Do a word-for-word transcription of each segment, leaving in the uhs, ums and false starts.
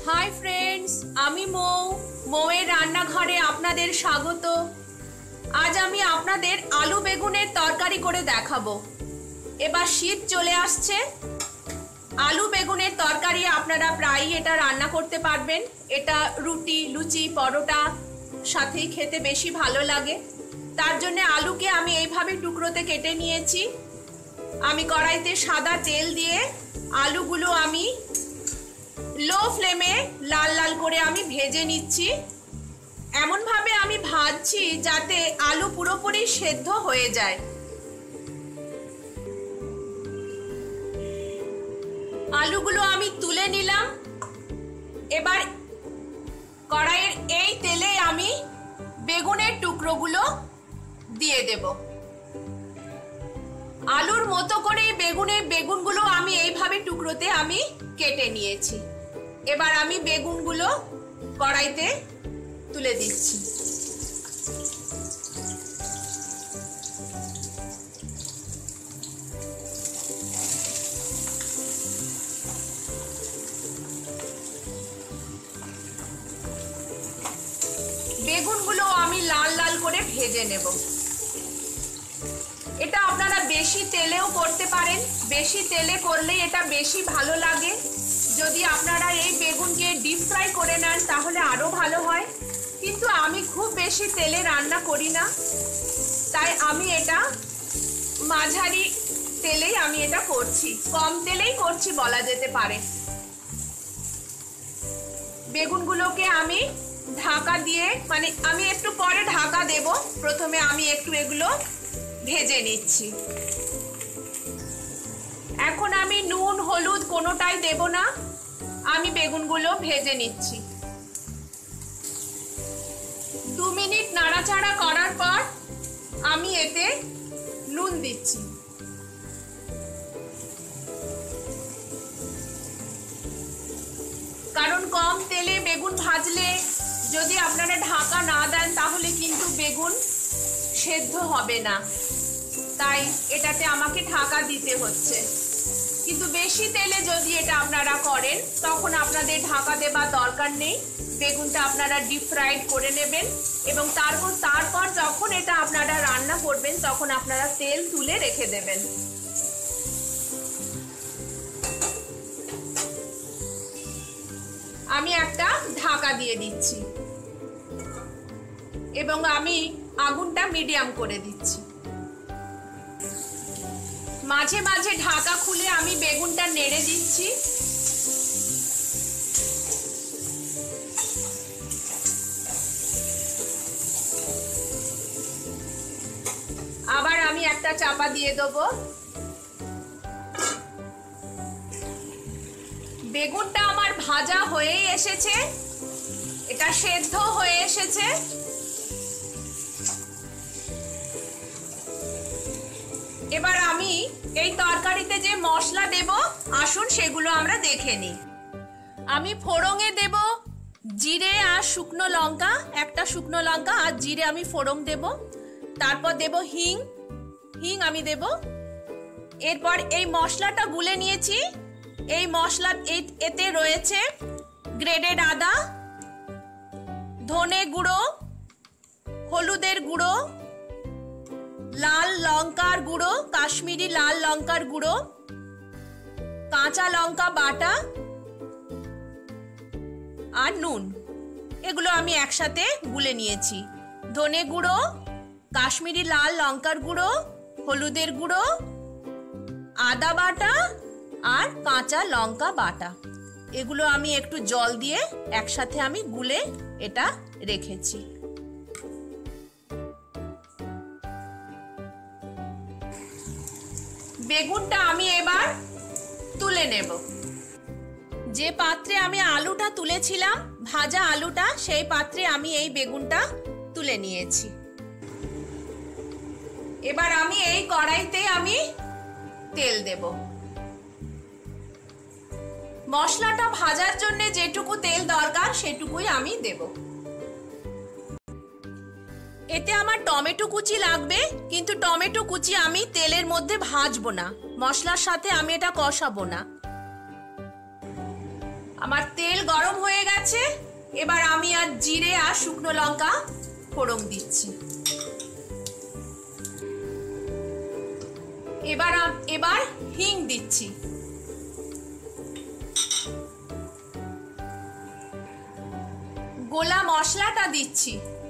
Hi friends, आमी मौ मौएर रान्नाघरे आपनादेर स्वागत। आज आमी आपनादेर आलू बेगुनेर तरकारी करे देखाबो। एबार शीत चले आसछे, आलू बेगुनेर तरकारी आपनारा प्रायই এটা রান্না করতে পারবেন। এটা রুটি, লুচি, পরোটা সাথেই খেতে বেশি ভালো লাগে। তার জন্য আলুকে আমি এইভাবে টুকরোতে কেটে নিয়েছি। আমি কড়াইতে সাদা তেল দিয়ে আলুগুলো আমি লো ফ্লেমে লাল লাল করে আমি ভেজে নিচ্ছি। এমন ভাবে আমি ভাজছি যাতে আলু পুরোপুরি সেদ্ধ হয়ে যায়। আলুগুলো আমি তুলে নিলাম। এবার কড়াইয়ের এই তেলে আমি বেগুনের টুকরোগুলো দিয়ে দেব। আলুর মতো করে বেগুনের বেগুনগুলো আমি এইভাবে টুকরোতে আমি কেটে নিয়েছি। এবার আমি বেগুনগুলো কড়াইতে তুলে দিচ্ছি। বেগুনগুলো আমি লাল লাল করে ভেজে নেব। এটা আপনারা বেশি তেলেও করতে পারেন, বেশি তেলে করলেই এটা বেশি ভালো লাগে। যদি আপনারা এই বেগুনকে ডিপ ফ্রাই করে নেন তাহলে আরো ভালো হয়, কিন্তু আমি খুব বেশি তেলে রান্না করি না, তাই আমি এটা মাঝারি তেলেই আমি এটা করছি, কম তেলেই করছি বলা যেতে পারে। বেগুনগুলোকে আমি ঢাকা দিয়ে, মানে আমি একটু পরে ঢাকা দেব, প্রথমে আমি একটু এগুলো ভেজে নিচ্ছি। এখন আমি নুন হলুদ কোনোটাই দেব না, আমি বেগুনগুলো ভেজে নিচ্ছি। দু মিনিট নাড়াচাড়া করার পর আমি এতে নুন দিচ্ছি। কারণ কম তেলে বেগুন ভাজলে যদি আপনারা ঢাকা না দেন তাহলে কিন্তু বেগুন সেদ্ধ হবে না, তাই এটাতে আমাকে ঢাকা দিতে হচ্ছে। কিন্তু বেশি তেলে যদি এটা আপনারা করেন তখন আপনাদের ঢাকা দেবার দরকার নেই। বেগুনটা আপনারা ডিপ ফ্রাইড করে নেবেন এবং তারপর তারপর যখন এটা আপনারা রান্না করবেন তখন আপনারা তেল তুলে রেখে দেবেন। আমি একটা ঢাকা দিয়ে দিচ্ছি এবং আমি আগুনটা মিডিয়াম করে দিচ্ছি। মাঝে মাঝে ঢাকা খুলে আমি বেগুনটা নেড়ে দিচ্ছি। আবার আমি একটা চাপা দিয়ে দেবো। বেগুনটা আমার ভাজা হয়ে এসেছে, এটা সেদ্ধ হয়ে এসেছে। এবার আমি এই তরকারিতে যে মশলা দেব আসুন সেগুলো আমরা দেখে নিই। আমি ফোড়নে দেব জিরে আর শুকনো লঙ্কা, একটা শুকনো লঙ্কা আর জিরে আমি ফোড়ন দেব। তারপর দেব হিং, হিং আমি দেব। এরপর এই মশলাটা গুলে নিয়েছি। এই মশলা এতে রয়েছে গ্রেডেড আদা, ধনে গুঁড়ো, হলুদের গুঁড়ো, লাল লঙ্কার গুঁড়ো, কাশ্মীরি লাল লঙ্কার গুঁড়ো, কাঁচা লঙ্কা বাটা আর নুন। এগুলো আমি একসাথে গুলে নিয়েছি। ধনে গুঁড়ো, কাশ্মীরি লাল লঙ্কার গুঁড়ো, হলুদের গুঁড়ো, আদা বাটা আর কাঁচা লঙ্কা বাটা, এগুলো আমি একটু জল দিয়ে একসাথে আমি গুলে এটা রেখেছি। বেগুনটা আমি এবার তুলে নেব। যে পাত্রে আমি আলুটা তুলেছিলাম, ভাজা আলুটা, সেই পাত্রে আমি এই বেগুনটা তুলে নিয়েছি। এবার আমি এই কড়াইতে আমি তেল দেব। মশলাটা ভাজার জন্য যেটুকু তেল দরকার সেটুকুই আমি দেব। এতে আমার টমেটো কুচি লাগবে, কিন্তু টমেটো কুচি আমি তেলের মধ্যে ভাজবো না, মশলার সাথে আমি এটা কষাবো না। আমার তেল গরম হয়ে গেছে, এবার আমি আর জিরে আর শুকনো লঙ্কা ফোড়ন দিচ্ছি। এবার এবার হিং দিচ্ছি। গোলা মশলাটা দিচ্ছি।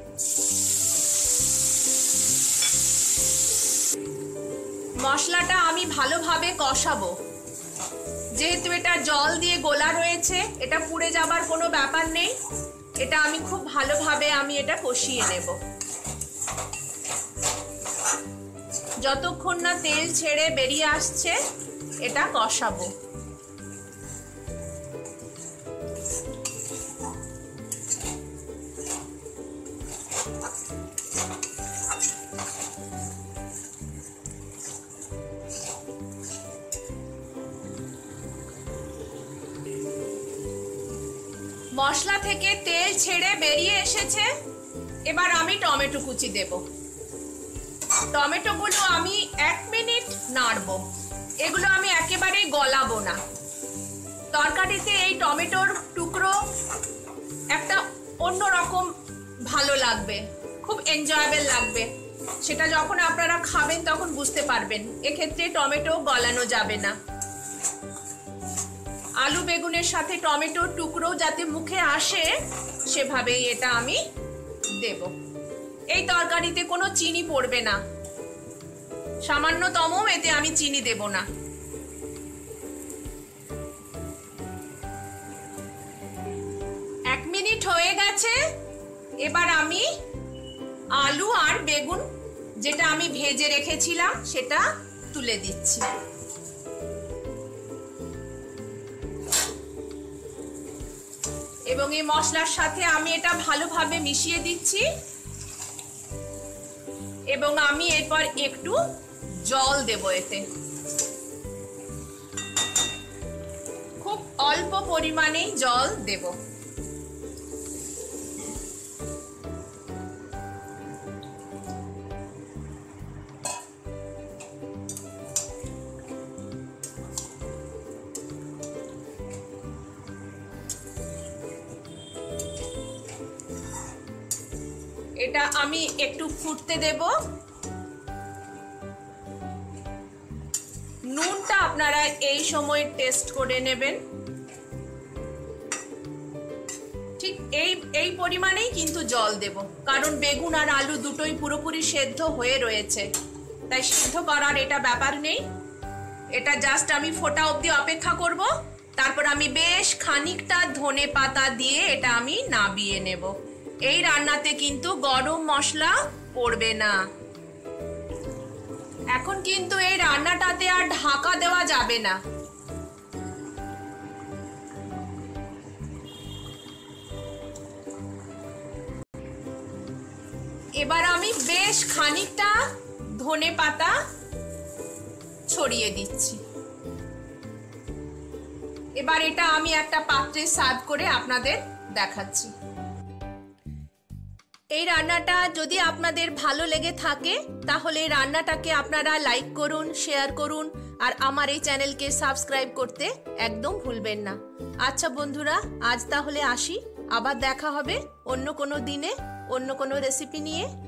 মশলাটা আমি ভালোভাবে কষাবো। যেহেতু এটা জল দিয়ে গোলা রয়েছে, এটা পুড়ে যাবার কোনো ব্যাপার নেই। এটা আমি খুব ভালোভাবে আমি এটা কষিয়ে নেব যতক্ষণ না তেল ছেড়ে বেরিয়ে আসছে, এটা কষাবো। মশলা থেকে তেল ছেড়ে বেরিয়ে এসেছে, এবার আমি টমেটো কুচি দেব। টমেটোগুলো আমি এক মিনিট নাড়বো। এগুলো আমি একেবারেই গলাবো না। তরকারিতে এই টমেটোর টুকরো একটা অন্যরকম ভালো লাগবে, খুব এনজয়েবল লাগবে। সেটা যখন আপনারা খাবেন তখন বুঝতে পারবেন। এক্ষেত্রে টমেটো গলানো যাবে না। আলু বেগুনের সাথে টমেটোর টুকরো যাতে মুখে আসে সেভাবেই এটা আমি দেব। এই তরকারিতে কোনো চিনি পড়বে না, সামান্যতম এতে আমি চিনি দেব না। এক মিনিট হয়ে গেছে, এবার আমি আলু আর বেগুন যেটা আমি ভেজে রেখেছিলাম সেটা তুলে দিচ্ছি। এবং এই মশলার সাথে আমি এটা ভালোভাবে মিশিয়ে দিচ্ছি। এবং আমি এরপর একটু জল দেব এতে, খুব অল্প পরিমাণেই জল দেব। এটা আমি একটু ফুটতে দেব। নুনটা আপনারা এই সময় টেস্ট করে নেবেন। ঠিক এই এই পরিমাণেই কিন্তু জল দেব, কারণ বেগুন আর আলু দুটোই পুরোপুরি সেদ্ধ হয়ে রয়েছে, তাই সেদ্ধ করার এটা ব্যাপার নেই। এটা জাস্ট আমি ফোটা অবধি অপেক্ষা করব, তারপর আমি বেশ খানিকটা ধনে পাতা দিয়ে এটা আমি নাবিয়ে নেব। এই রান্নাতে কিন্তু গরম মশলা পড়বে না। এখন কিন্তু এই রান্নাটাতে আর ঢাকা দেওয়া যাবে না। এবার আমি বেশ খানিকটা ধনে পাতা ছড়িয়ে দিচ্ছি। এবার এটা আমি একটা পাত্রে সার্ভ করে আপনাদের দেখাচ্ছি। এই রান্নাটা যদি আপনাদের ভালো লেগে থাকে তাহলে এই রান্নাটাকে আপনারা লাইক করুন, শেয়ার করুন, আর আমার এই চ্যানেলকে সাবস্ক্রাইব করতে একদম ভুলবেন না। আচ্ছা বন্ধুরা, আজ তাহলে আসি। আবার দেখা হবে অন্য কোনো দিনে অন্য কোনো রেসিপি নিয়ে।